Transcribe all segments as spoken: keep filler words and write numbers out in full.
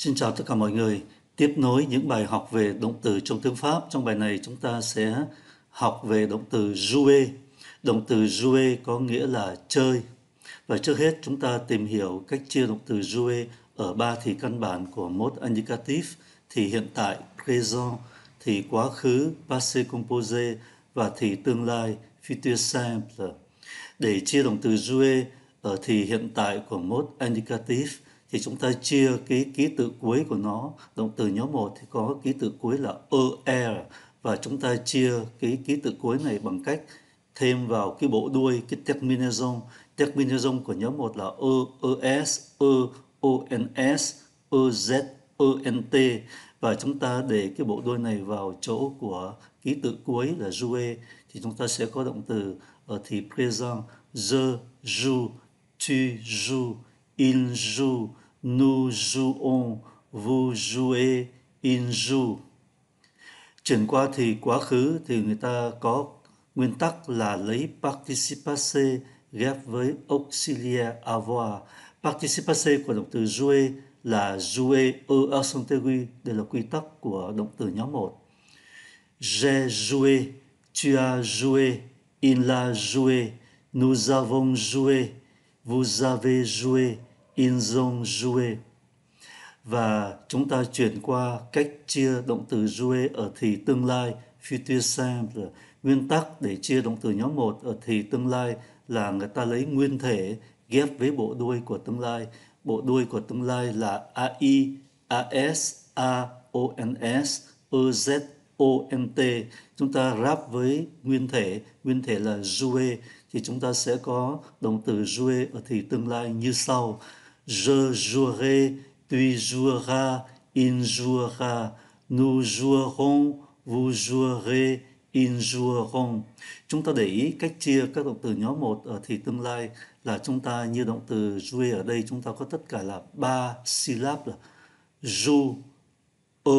Xin chào tất cả mọi người. Tiếp nối những bài học về động từ trong tiếng Pháp. Trong bài này chúng ta sẽ học về động từ jouer. Động từ jouer có nghĩa là chơi. Và trước hết chúng ta tìm hiểu cách chia động từ jouer ở ba thì căn bản của mode indicatif, thì hiện tại présent, thì quá khứ passé composé và thì tương lai futur simple. Để chia động từ jouer ở thì hiện tại của mode indicatif thì chúng ta chia cái ký tự cuối của nó. Động từ nhóm một thì có ký tự cuối là er và chúng ta chia cái ký tự cuối này bằng cách thêm vào cái bộ đuôi, cái terminaison. Terminaison của nhóm một là e, es, e, ons, ez, ent và chúng ta để cái bộ đuôi này vào chỗ của ký tự cuối là jouer thì chúng ta sẽ có động từ ở thì présent: je joue, tu joues, il joue, nous jouons, vous jouez, il joue. Chuyển qua thì quá khứ thì người ta có nguyên tắc là lấy participe passé ghép với auxiliaire avoir. Participe passé của động từ jouer là jouer au accent aigu, đây là quy tắc của động từ nhóm một. J'ai joué, tu as joué, il a joué, nous avons joué, vous avez joué, ils ont joué. Và chúng ta chuyển qua cách chia động từ jouer ở thì tương lai futur simple. Nguyên tắc để chia động từ nhóm một ở thì tương lai là người ta lấy nguyên thể ghép với bộ đuôi của tương lai. Bộ đuôi của tương lai là ai, as, aons, ez, ont. Chúng ta ráp với nguyên thể, nguyên thể là jouer thì chúng ta sẽ có động từ jouer ở thì tương lai như sau: je jouerai, tu joueras, il jouera, nous jouerons, vous jouerez, ils joueront. Chúng ta để ý cách chia các động từ nhóm một ở thì tương lai là chúng ta như động từ jouer ở đây chúng ta có tất cả là ba syllab là jou, e,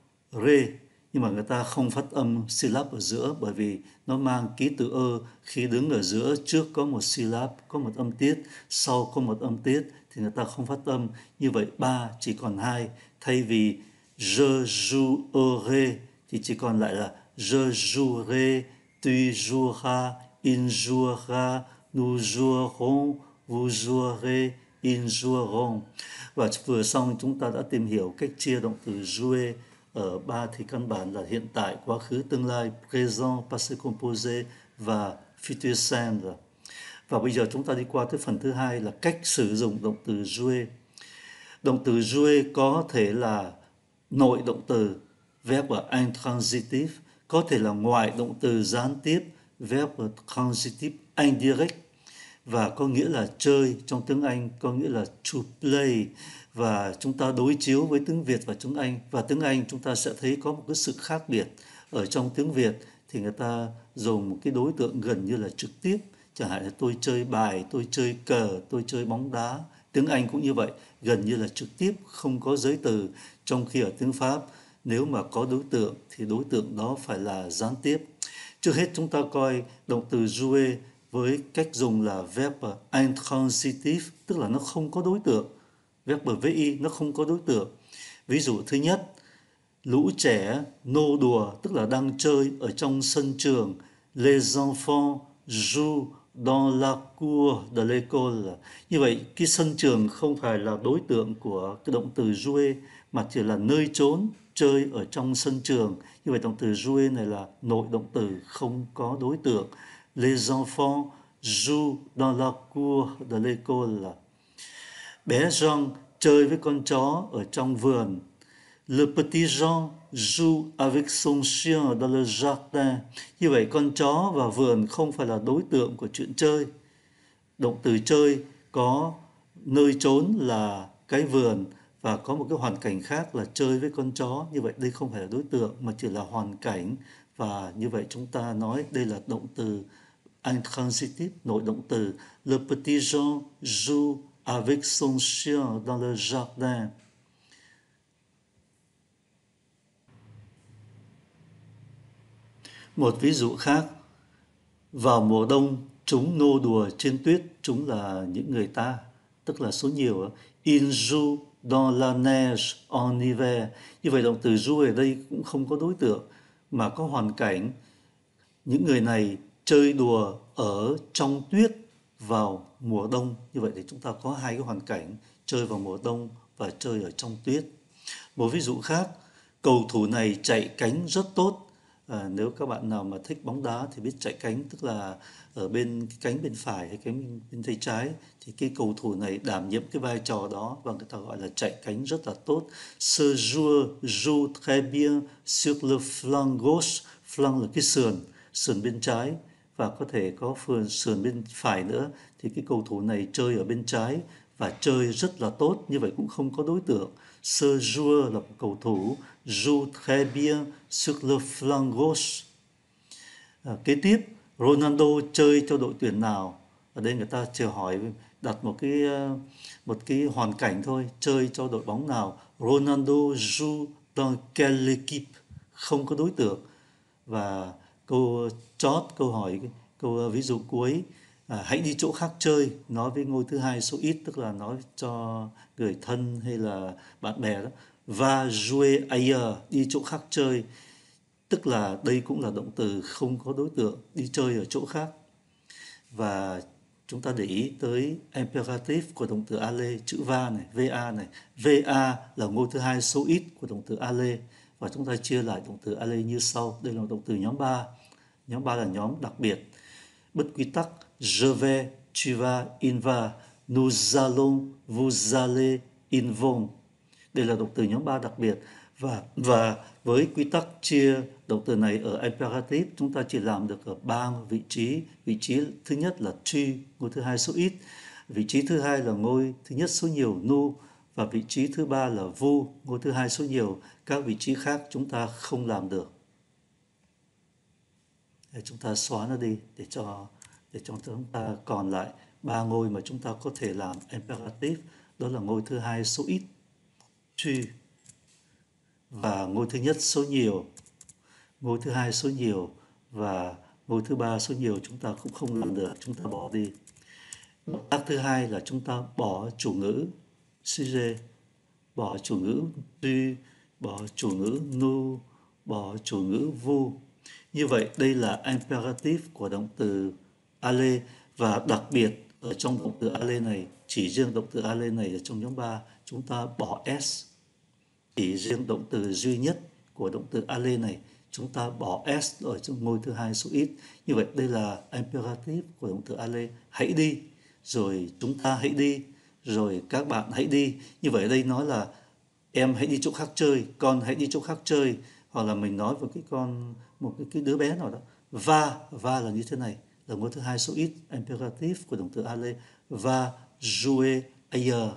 re, nhưng mà người ta không phát âm syllab ở giữa bởi vì nó mang ký tự ơ. Khi đứng ở giữa, trước có một syllab, có một âm tiết, sau có một âm tiết thì người ta không phát âm. Như vậy ba chỉ còn hai, thay vì je jouerai thì chỉ còn lại là je jouerai, tu joueras, il jouera, nous jouerons, vous jouerez, ils joueront. Và vừa xong chúng ta đã tìm hiểu cách chia động từ jouer ở ba thì căn bản là hiện tại, quá khứ, tương lai, présent, passé composé và futur simple. Và bây giờ chúng ta đi qua tới phần thứ hai là cách sử dụng động từ jouer. Động từ jouer có thể là nội động từ, verbe intransitif, có thể là ngoại động từ gián tiếp, verbe transitif indirect, và có nghĩa là chơi, trong tiếng Anh có nghĩa là to play. Và chúng ta đối chiếu với tiếng Việt và tiếng Anh, và tiếng Anh chúng ta sẽ thấy có một cái sự khác biệt. Ở trong tiếng Việt thì người ta dùng một cái đối tượng gần như là trực tiếp, chẳng hạn là tôi chơi bài, tôi chơi cờ, tôi chơi bóng đá. Tiếng Anh cũng như vậy, gần như là trực tiếp, không có giới từ. Trong khi ở tiếng Pháp, nếu mà có đối tượng thì đối tượng đó phải là gián tiếp. Trước hết chúng ta coi động từ jouer với cách dùng là verbe intransitif, tức là nó không có đối tượng. Verbe vi nó không có đối tượng. Ví dụ thứ nhất, lũ trẻ nô đùa, tức là đang chơi ở trong sân trường. Les enfants jouent dans la cour de l'école. Như vậy, cái sân trường không phải là đối tượng của cái động từ jouer, mà chỉ là nơi trốn, chơi ở trong sân trường. Như vậy, động từ jouer này là nội động từ, không có đối tượng. Les enfants jouent dans la cour de l'école. Bé Jean chơi với con chó ở trong vườn. Le petit Jean joue avec son chien dans le jardin. Như vậy, con chó và vườn không phải là đối tượng của chuyện chơi. Động từ chơi có nơi trốn là cái vườn và có một cái hoàn cảnh khác là chơi với con chó. Như vậy, đây không phải là đối tượng mà chỉ là hoàn cảnh. Và như vậy chúng ta nói đây là động từ intransitif, nội động từ. Le petit Jean joue avec son chien dans le jardin. Một ví dụ khác, vào mùa đông chúng nô đùa trên tuyết, chúng là những người ta, tức là số nhiều. Il joue dans la neige en hiver. Như vậy động từ joue ở đây cũng không có đối tượng mà có hoàn cảnh. Những người này chơi đùa ở trong tuyết vào mùa đông. Như vậy thì chúng ta có hai cái hoàn cảnh, chơi vào mùa đông và chơi ở trong tuyết. Một ví dụ khác, cầu thủ này chạy cánh rất tốt. À, nếu các bạn nào mà thích bóng đá thì biết chạy cánh, tức là ở bên cái cánh bên phải hay cánh bên tay trái, thì cái cầu thủ này đảm nhiệm cái vai trò đó và người ta gọi là chạy cánh rất là tốt. Ce joueur joue très bien sur le flanc gauche. Flanc là cái sườn, sườn bên trái, và có thể có phần sườn bên phải nữa. Thì cái cầu thủ này chơi ở bên trái và chơi rất là tốt. Như vậy cũng không có đối tượng. Ce joueur là một cầu thủ, joue très bien sur le flanc gauche. À, kế tiếp, Ronaldo chơi cho đội tuyển nào? Ở đây người ta chỉ hỏi đặt một cái một cái hoàn cảnh thôi, chơi cho đội bóng nào. Ronaldo joue dans quelle équipe? Không có đối tượng. Và câu chót, câu hỏi, câu ví dụ cuối, à, hãy đi chỗ khác chơi, nói với ngôi thứ hai số ít, tức là nói cho người thân hay là bạn bè đó. Va jouer ailleurs, đi chỗ khác chơi, tức là đây cũng là động từ không có đối tượng, đi chơi ở chỗ khác. Và chúng ta để ý tới imperative của động từ aller, chữ va này, va này. Va là ngôi thứ hai số ít của động từ aller, và chúng ta chia lại động từ aller như sau. Đây là động từ nhóm ba. Nhóm ba là nhóm đặc biệt. Bất quy tắc, je vais, tu vas, il va, nous allons, vous allez, ils vont. Đây là động từ nhóm ba đặc biệt. Và và với quy tắc chia động từ này ở imperative, chúng ta chỉ làm được ở ba vị trí. Vị trí thứ nhất là tu, ngôi thứ hai số ít. Vị trí thứ hai là ngôi thứ nhất số nhiều, nous. Và vị trí thứ ba là vous, ngôi thứ hai số nhiều. Các vị trí khác chúng ta không làm được. Để chúng ta xóa nó đi để cho để cho chúng ta còn lại ba ngôi mà chúng ta có thể làm imperative. Đó là ngôi thứ hai số ít, tu, và ngôi thứ nhất số nhiều, ngôi thứ hai số nhiều, và ngôi thứ ba số nhiều chúng ta cũng không làm được, chúng ta bỏ đi. Động tác thứ hai là chúng ta bỏ chủ ngữ sujet, bỏ chủ ngữ tu, bỏ chủ ngữ nous, bỏ chủ ngữ vous. Như vậy đây là imperative của động từ aller, và đặc biệt ở trong động từ aller này, chỉ riêng động từ aller này ở trong nhóm ba, chúng ta bỏ s. Chỉ riêng động từ duy nhất của động từ aller này, chúng ta bỏ s ở trong ngôi thứ hai số ít. Như vậy đây là imperative của động từ aller. Hãy đi, rồi chúng ta hãy đi, rồi các bạn hãy đi. Như vậy ở đây nói là em hãy đi chỗ khác chơi, con hãy đi chỗ khác chơi, hoặc là mình nói với cái con một cái, cái đứa bé nào đó. Va, va là như thế này, là ngôi thứ hai số ít, imperative của động từ aller. Va jouer ailleurs.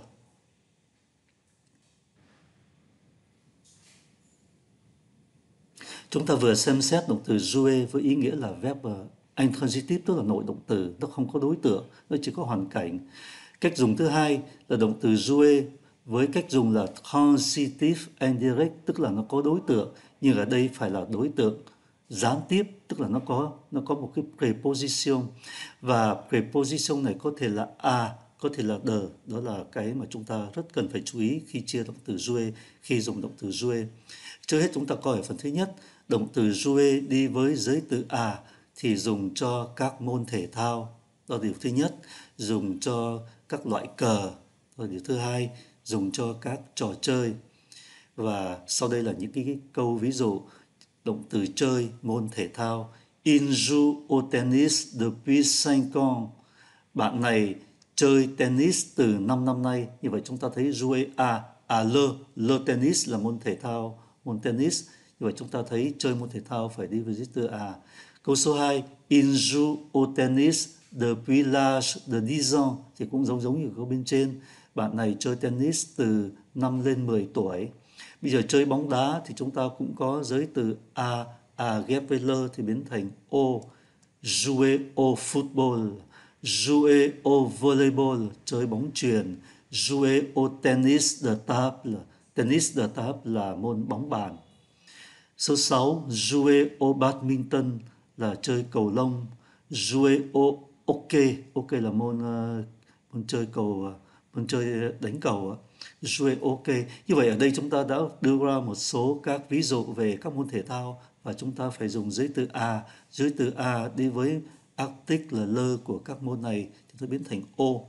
Chúng ta vừa xem xét động từ jouer với ý nghĩa là verb intransitive, tức là nội động từ, nó không có đối tượng, nó chỉ có hoàn cảnh. Cách dùng thứ hai là động từ jouer với cách dùng là transitive indirect, tức là nó có đối tượng, nhưng ở đây phải là đối tượng gián tiếp, tức là nó có nó có một cái preposition, và preposition này có thể là a, có thể là the. Đó là cái mà chúng ta rất cần phải chú ý khi chia động từ jouer, khi dùng động từ jouer. Trước hết chúng ta coi ở phần thứ nhất, động từ jouer đi với giới từ à thì dùng cho các môn thể thao. Đó là điều thứ nhất. Dùng cho các loại cờ. Đó là điều thứ hai. Dùng cho các trò chơi. Và sau đây là những cái, cái câu ví dụ động từ chơi, môn thể thao. Il joue au tennis depuis cinq ans. Bạn này chơi tennis từ năm năm nay. Như vậy chúng ta thấy jouer à, à le, le tennis là môn thể thao, môn tennis. Như vậy chúng ta thấy chơi môn thể thao phải đi với từ à. Câu số hai, il joue au tennis depuis l'âge de dix ans. Thì cũng giống giống như câu bên trên. Bạn này chơi tennis từ năm lên mười tuổi. Bây giờ chơi bóng đá thì chúng ta cũng có giới từ à, à ghép với le thì biến thành au. Jouer au football, jouer au volleyball, chơi bóng chuyền. Jouer au tennis de table, tennis de table là môn bóng bàn. Số sáu, jouer au badminton là chơi cầu lông. Jouer au hockey, hockey là môn uh, môn chơi cầu môn chơi đánh cầu á, jouer ok. Như vậy ở đây chúng ta đã đưa ra một số các ví dụ về các môn thể thao và chúng ta phải dùng giới từ à. Giới từ à đi với article là le của các môn này thì nó biến thành ô.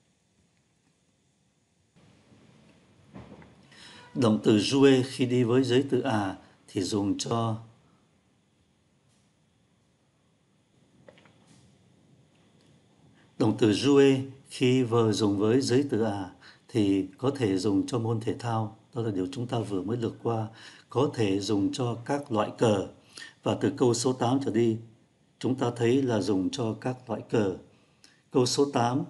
Động từ jouer khi đi với giới từ à thì dùng cho động từ jouer khi vừa dùng với giới từ à thì có thể dùng cho môn thể thao, đó là điều chúng ta vừa mới lược qua, có thể dùng cho các loại cờ. Và từ câu số tám trở đi, chúng ta thấy là dùng cho các loại cờ. Câu số tám.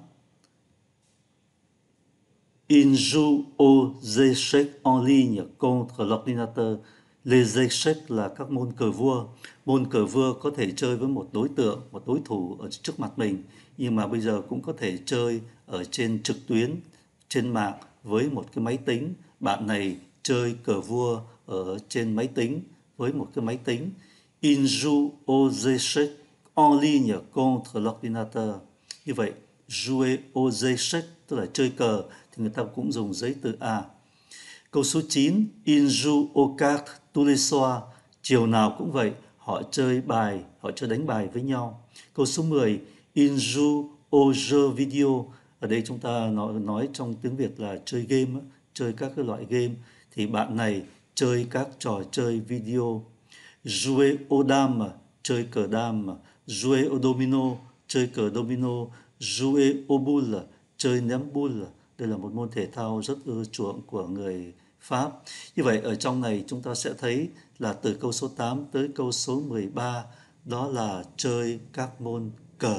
Il joue aux échecs en ligne contre l'ordinateur. Les échecs là các môn cờ vua. Môn cờ vua có thể chơi với một đối tượng, một đối thủ ở trước mặt mình, nhưng mà bây giờ cũng có thể chơi ở trên trực tuyến, trên mạng với một cái máy tính. Bạn này chơi cờ vua ở trên máy tính với một cái máy tính. Il joue aux échecs en ligne contre l'ordinateur. Như vậy, jouer aux échecs tức là chơi cờ thì người ta cũng dùng giấy từ à. Câu số chín, il joue aux cartes tous les soirs. Chiều nào cũng vậy, họ chơi bài, họ chơi đánh bài với nhau. Câu số mười, il joue aux jeux video. Ở đây chúng ta nói, nói trong tiếng Việt là chơi game, chơi các cái loại game. Thì bạn này chơi các trò chơi video. Jouer aux dames, chơi cờ đam. Jouer au domino, chơi cờ domino. Jouer au boule, chơi ném boule. Đây là một môn thể thao rất ưa chuộng của người Pháp. Như vậy ở trong này chúng ta sẽ thấy là từ câu số tám tới câu số mười ba đó là chơi các môn cờ.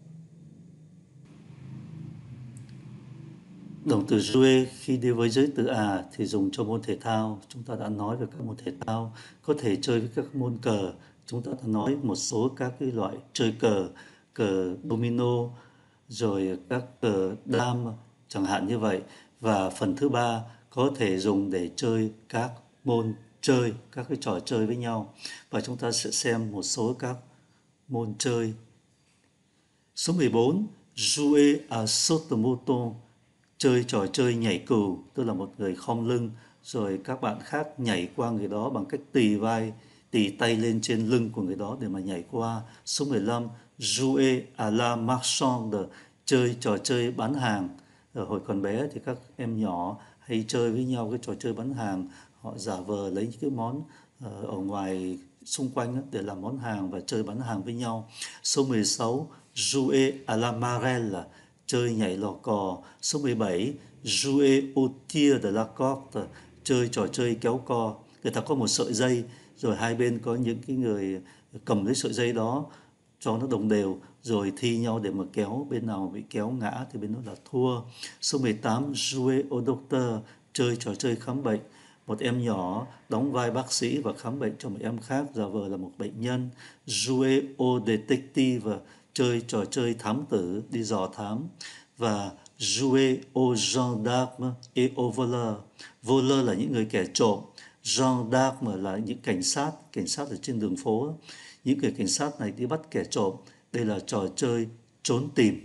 Động từ jouer khi đi với giới từ à thì dùng cho môn thể thao. Chúng ta đã nói về các môn thể thao có thể chơi với các môn cờ. Chúng ta đã nói một số các cái loại chơi cờ, cờ domino, rồi các cờ đam chẳng hạn như vậy. Và phần thứ ba có thể dùng để chơi các môn chơi, các cái trò chơi với nhau. Và chúng ta sẽ xem một số các môn chơi. Số mười bốn, jouer à saute-mouton, chơi trò chơi nhảy cừu, tức là một người khom lưng, rồi các bạn khác nhảy qua người đó bằng cách tì vai, tì tay lên trên lưng của người đó để mà nhảy qua. Số mười lăm, jouer à la marchande, chơi trò chơi bán hàng. Ở hồi còn bé thì các em nhỏ hay chơi với nhau cái trò chơi bán hàng, họ giả vờ lấy những cái món ở ngoài xung quanh để làm món hàng và chơi bán hàng với nhau. Số mười sáu, jouer à la marelle, chơi nhảy lò cò. Số mười bảy, jouer au tir de la corde, chơi trò chơi kéo co. Người ta có một sợi dây, rồi hai bên có những cái người cầm lấy sợi dây đó cho nó đồng đều, rồi thi nhau để mà kéo, bên nào bị kéo ngã thì bên đó là thua. Số mười tám, jouer au docteur, chơi trò chơi khám bệnh. Một em nhỏ đóng vai bác sĩ và khám bệnh cho một em khác giả vờ là một bệnh nhân. Jouer au détective, chơi trò chơi thám tử, đi dò thám. Và jouer au gendarme et au voleur. Voleur là những người kẻ trộm. Gendarme là những cảnh sát, cảnh sát ở trên đường phố. Những người cảnh sát này đi bắt kẻ trộm. Đây là trò chơi trốn tìm.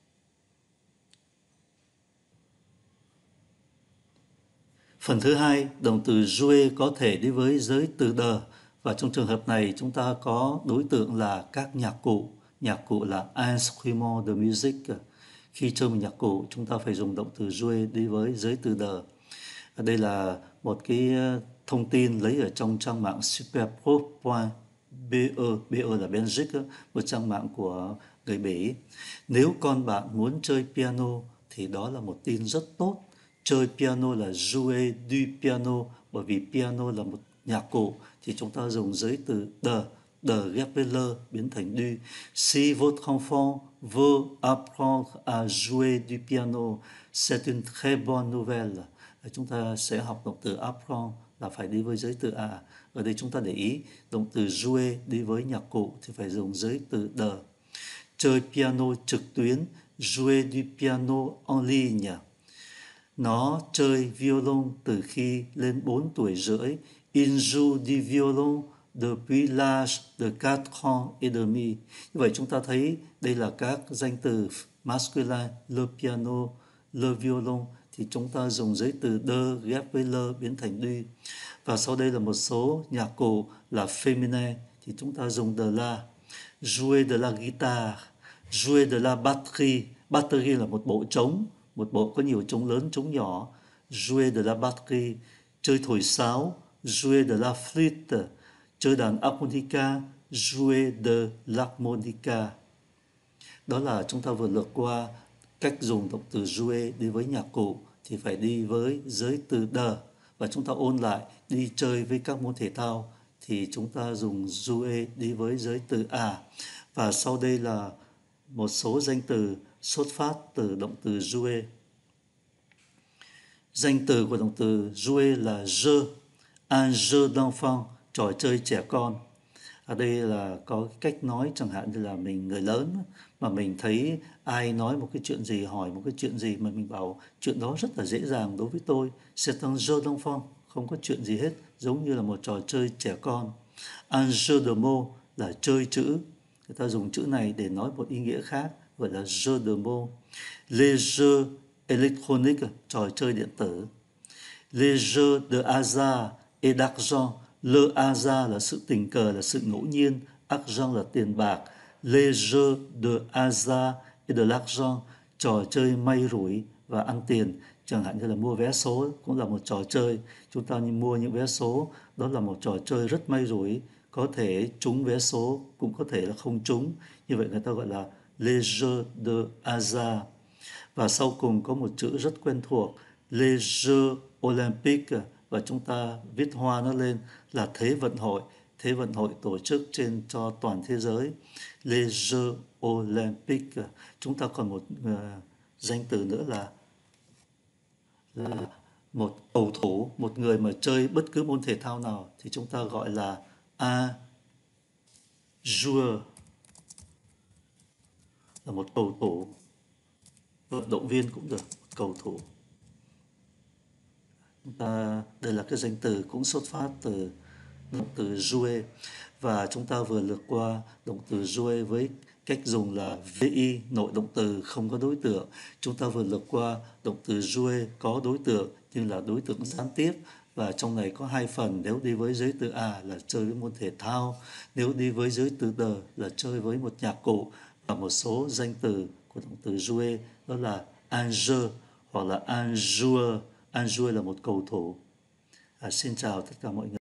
Phần thứ hai, động từ jouer có thể đi với giới từ de. Và trong trường hợp này chúng ta có đối tượng là các nhạc cụ. Nhạc cụ là instrument de musique. Khi chơi một nhạc cụ chúng ta phải dùng động từ jouer đi với giới từ de. Đây là một cái thông tin lấy ở trong trang mạng superprof chấm be. be là Belgique, một trang mạng của người Bỉ. Nếu con bạn muốn chơi piano thì đó là một tin rất tốt. Chơi piano là jouer du piano, bởi vì piano là một nhạc cụ thì chúng ta dùng giới từ de, de ghép với le biến thành du. Si votre enfant veut apprendre à jouer du piano, c'est une très bonne nouvelle. Chúng ta sẽ học động từ apprendre là phải đi với giới từ à. Ở đây chúng ta để ý động từ jouer đi với nhạc cụ thì phải dùng giới từ de. Chơi piano trực tuyến, jouer du piano en ligne. Nó chơi violon từ khi lên bốn tuổi rưỡi. Il joue du violon depuis l'âge de quatre ans et demi. Như vậy chúng ta thấy đây là các danh từ masculine, le piano, le violon thì chúng ta dùng giới từ de ghép với le biến thành du. Và sau đây là một số nhạc cụ là féminin thì chúng ta dùng de la. Jouer de la guitare, jouer de la batterie. Batterie là một bộ trống, một bộ có nhiều trống lớn, trống nhỏ. Jouer de la batterie, chơi thổi sáo, jouer de la flûte, chơi đàn harmonica, jouer de l'harmonica. Đó là chúng ta vừa lược qua cách dùng động từ jouer đi với nhạc cụ thì phải đi với giới từ de. Và chúng ta ôn lại đi chơi với các môn thể thao thì chúng ta dùng jouer đi với giới từ à. Và sau đây là một số danh từ xuất phát từ động từ jouer. Danh từ của động từ jouer là jeu, un jeu d'enfant, trò chơi trẻ con. Ở đây là có cách nói chẳng hạn như là mình người lớn mà mình thấy ai nói một cái chuyện gì, hỏi một cái chuyện gì mà mình bảo chuyện đó rất là dễ dàng đối với tôi. C'est un jeu d'enfant, không có chuyện gì hết, giống như là một trò chơi trẻ con. Un jeu de mots là chơi chữ. Người ta dùng chữ này để nói một ý nghĩa khác, gọi là jeu de mots. Les jeux électroniques, trò chơi điện tử. Les jeux de hasard et d'argent. Le hasard là sự tình cờ, là sự ngẫu nhiên. Argent là tiền bạc. Les jeux de hasard et de l'argent, trò chơi may rủi và ăn tiền. Chẳng hạn như là mua vé số cũng là một trò chơi. Chúng ta mua những vé số, đó là một trò chơi rất may rủi. Có thể trúng vé số, cũng có thể là không trúng. Như vậy người ta gọi là les jeux de hasard. Và sau cùng có một chữ rất quen thuộc, les jeux olympiques, và chúng ta viết hoa nó lên là Thế vận hội. Thế vận hội tổ chức trên cho toàn thế giới. Les Jeux Olympiques. Chúng ta còn một uh, danh từ nữa là, là một cầu thủ, một người mà chơi bất cứ môn thể thao nào thì chúng ta gọi là un joueur, là một cầu thủ. Vận động viên cũng được, cầu thủ. Chúng ta, đây là cái danh từ cũng xuất phát từ động từ jouer. Và chúng ta vừa lược qua động từ jouer với cách dùng là vi, nội động từ không có đối tượng. Chúng ta vừa lược qua động từ jouer có đối tượng nhưng là đối tượng gián tiếp. Và trong này có hai phần, nếu đi với giới từ à là chơi với môn thể thao, nếu đi với giới từ de là chơi với một nhạc cụ. Và một số danh từ của động từ jouer đó là un jeu hoặc là un joueur. Un joueur là một cầu thủ. À, xin chào tất cả mọi người.